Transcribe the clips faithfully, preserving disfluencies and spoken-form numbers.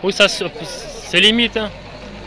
Oui, ça c'est limite. Hein.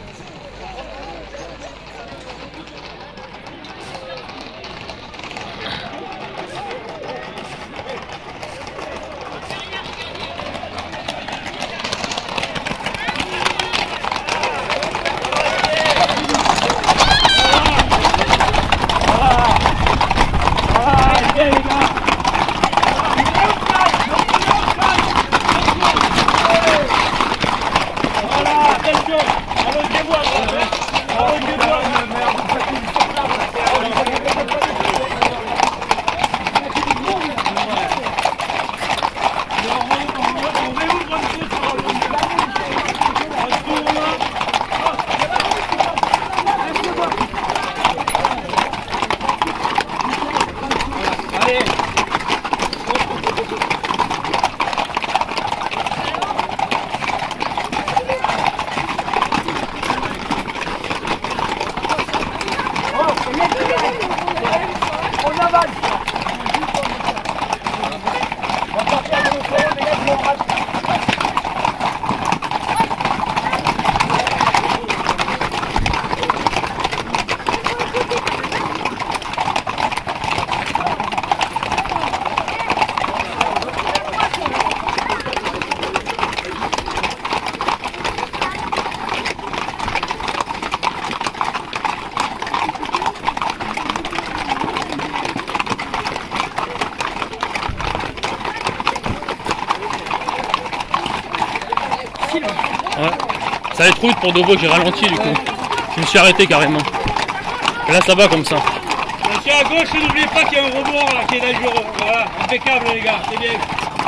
Ouais. Ça allait trop vite pour Dobo, j'ai ralenti du coup. Je me suis arrêté carrément. Et là ça va comme ça. Attention à gauche, n'oubliez pas qu'il y a un rebord là qui est dangereux. Voilà, impeccable les gars, c'est bien.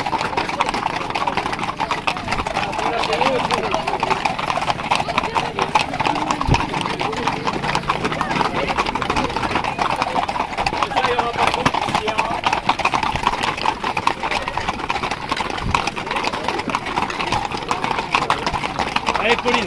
Allez Pauline.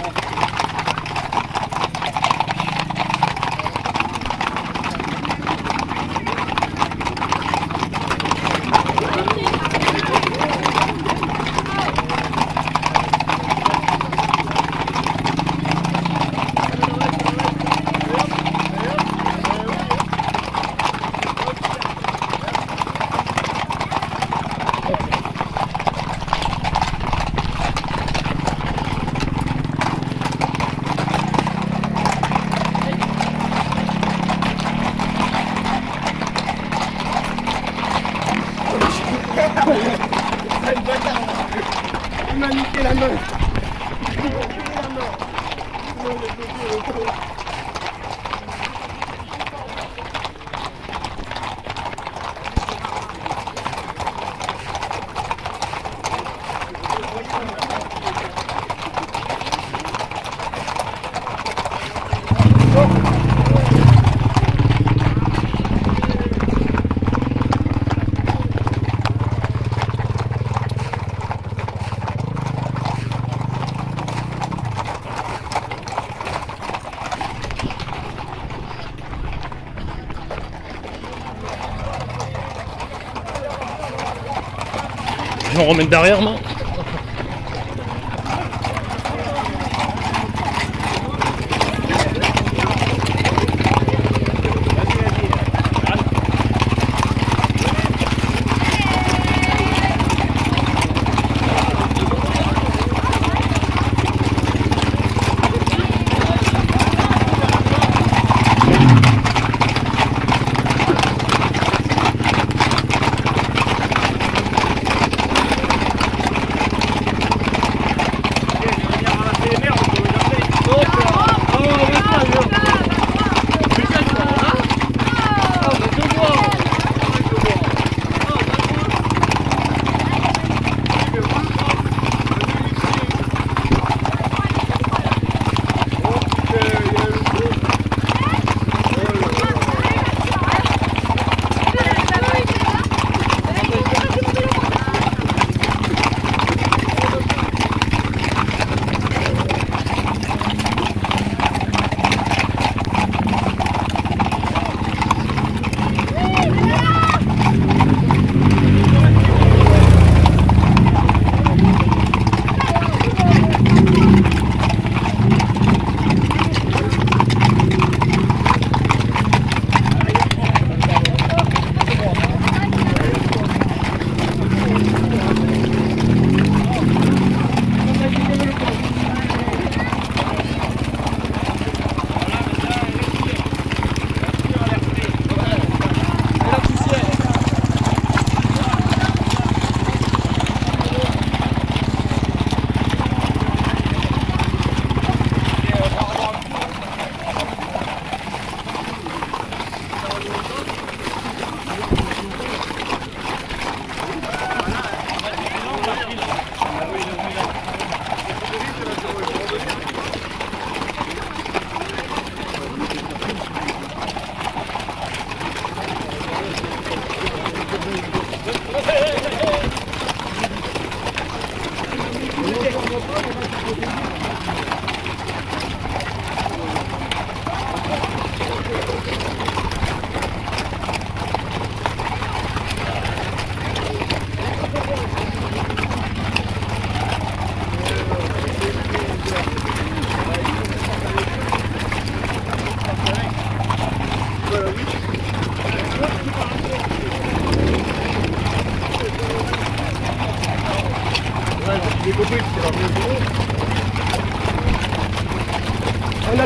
Il m'a niqué la main. Je vais en remettre derrière moi.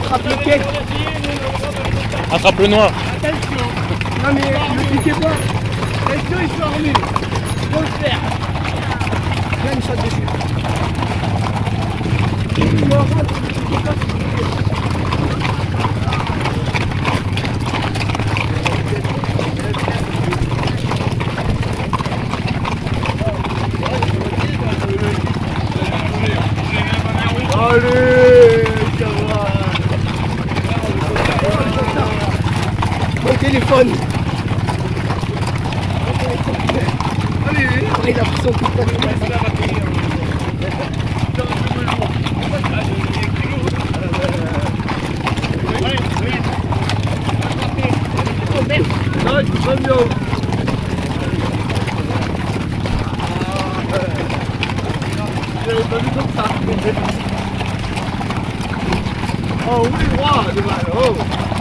attrape le quai. Attrape le noir. Attention. Non mais ne piquez pas. Attention, ils sont revenus. Il faut le faire. Viens une shot dessus. Allez, ça va. Mon téléphone. Allez, il a pris son coup de patte. Oh oui, roi, de mal, oh.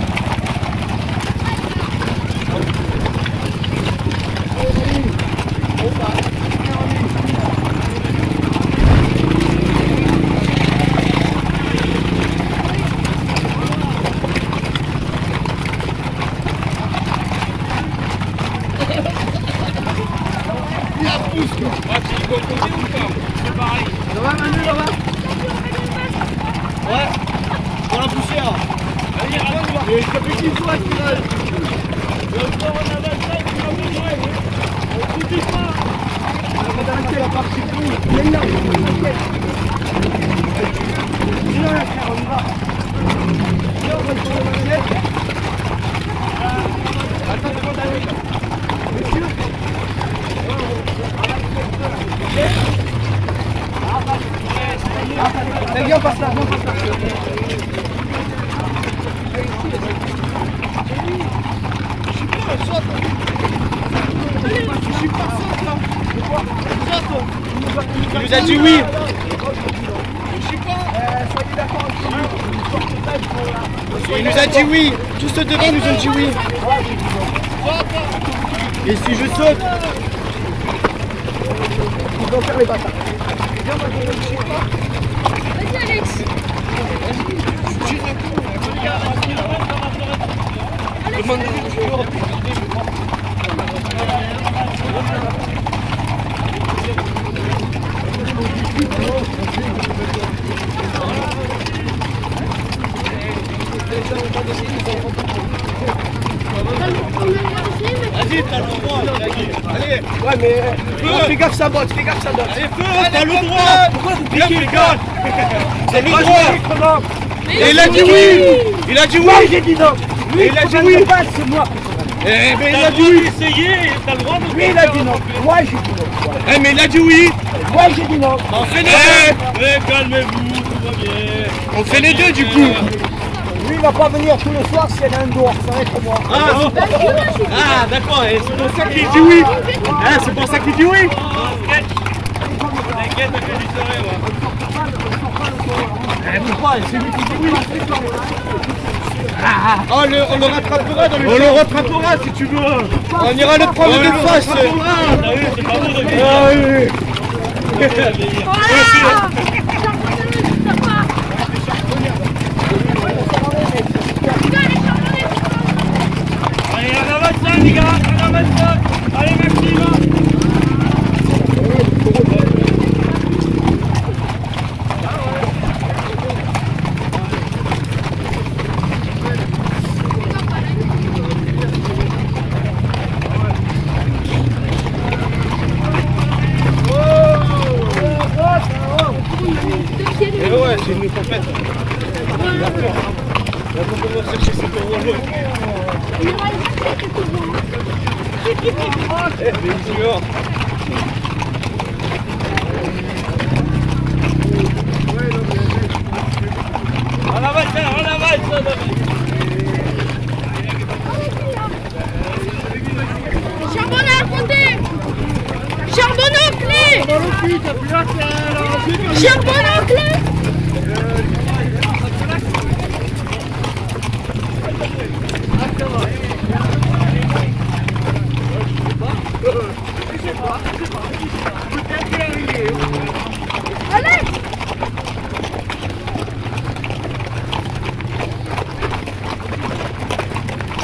Ça va Manu, ça va? Ouais, pour la poussière. Allez, allons voir. Mais ça fait qu'il soit ce final. Le sport en a vingt-cinq, il va mesurer. On ne suffit pas. On va arrêter la partie plus. Viens là, t'inquiète. Viens là, frère, on y va. Viens, on va le tourner dans le net. Attends, c'est bon d'aller. Monsieur. Allez, viens, passe là, viens, passe là. Je suis pas, saute. Je suis pas, saute là. Saute. Il nous a dit oui. Je suis pas. Soyez d'accord avec lui. Il nous a dit oui. Tous ceux devant nous ont dit oui. Et si je saute, ils vont faire les bâtards. Vas-y Alex. Vas-y, t'as le droit. Allez. Ouais, mais oh, fais gaffe, ça botte, fais gaffe, ça botte. Allez, feu, t'as le droit. Pourquoi vous piquez les gars? C'est le droit. Et il a dit oui. Il a dit oui. J'ai dit non. Et il a dit oui. C'est moi. Eh, mais il a dit oui. Essayer, t'as le droit de. Lui, il a dit non. Moi, j'ai dit non. Eh, mais il a dit oui. Moi, j'ai dit non. On fait les deux. Eh, calmez-vous, tout va bien. On fait les deux du coup. Lui, il va pas venir tous les soirs s'il y en a un dehors, ça va être moi. Ah, non. Ah, d'accord, et c'est pour ça qu'il dit oui. Ah, c'est pour ça qu'il dit oui. T'inquiète, t'inquiète, j'y serai, moi. Eh, pourquoi? C'est lui qui dit oui. Ah, oh, le, on le rattrapera dans le On le rattrapera si tu veux. On ira le prendre de face. Ah oui, c'est pas bon de gagner. Ah oui. Allez, on a vingt-cinq les gars, on a vingt-cinq. Allez Maxime. Et ouais, c'est une compète. Il a peur. Il va commencer chercher ses euros. Eh, mais il dehors. On avance, on avance, on avance. Charbonnel, comptez. Charbonnel, clé. Charbonnel, clé.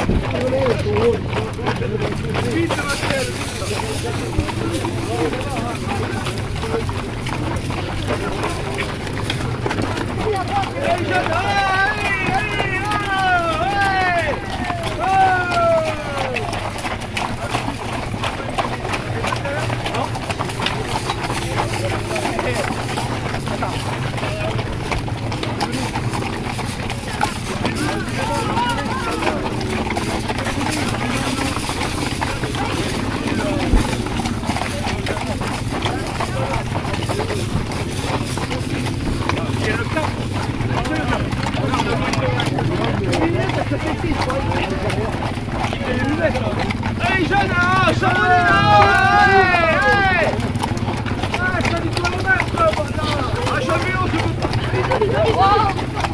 Allez jeune, hein, charbonnez là. Allez, ah, je t'ai dit kilomètres, voilà. Ah, jamais on se peut pas.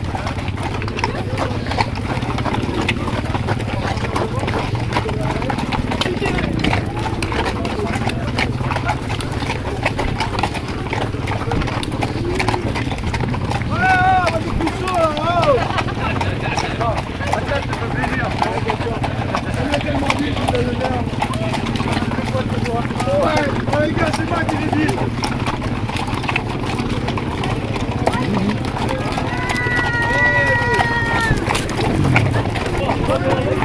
Ouais, les gars, c'est moi qui l'ai dit. Oh,